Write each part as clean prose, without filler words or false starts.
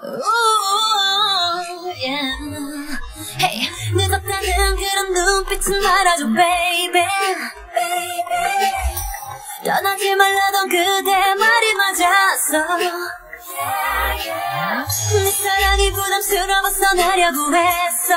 Ooh, yeah. Hey, 늦었다는 그런 눈빛은 말아줘, baby. 떠나지 말라던 그대 말이 맞았어. 네 사랑이 부담스러워서 나려고 했어.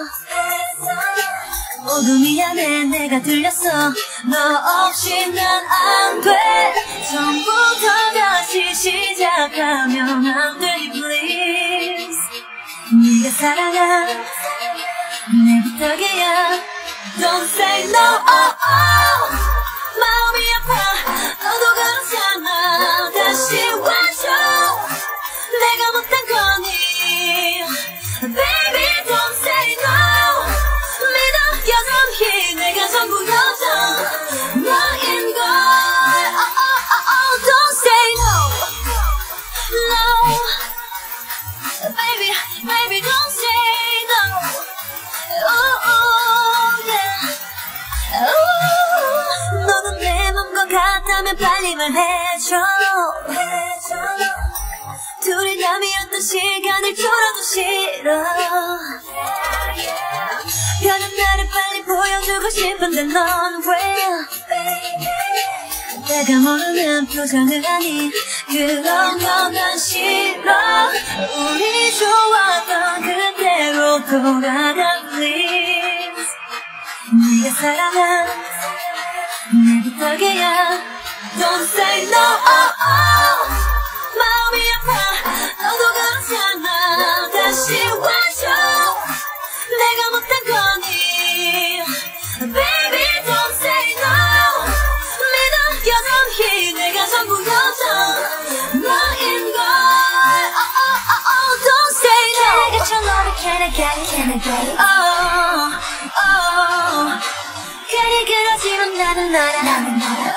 모두 미안해, 내가 들렸어. 너 없이 난 안 돼. 처음부터 다시 시작하면 안 돼, please. 네가 사랑한 내 부탁이야. Don't say no, oh, oh. 마음이 아파, 너도 그렇잖아. 다시 와줘. 내가 못한 거니. Baby, don't say no. 믿어, 여전히 내가 전부여져. 너인 걸. Oh, oh, oh, oh. Don't say no. No. Baby, baby, don't say no. Oh, oh, yeah. Oh. 너도 내 맘과 같다면 빨리 말해줘. 둘이 남이었던 시간을 줄어도 싫어. 변한 나를 빨리 보여주고 싶은데 넌 왜 내가 모르는 표정을 하니. 그런 건 난 싫어. 우리 좋았던 그대로 돌아가, please. 네가 사랑한 내 부탁이야. Don't say no, oh, oh. 마음이 아파, 너도 그렇잖아. 다시 와줘. 내가 못한 거니. Baby, don't say no. 믿어, 여전히 내가 전부여져. 너인 걸. Oh, oh, oh, oh. Don't say no. Can I get your love? Can I get it? Can I get it? Oh, oh. 괜히 그러지만 나는 너라.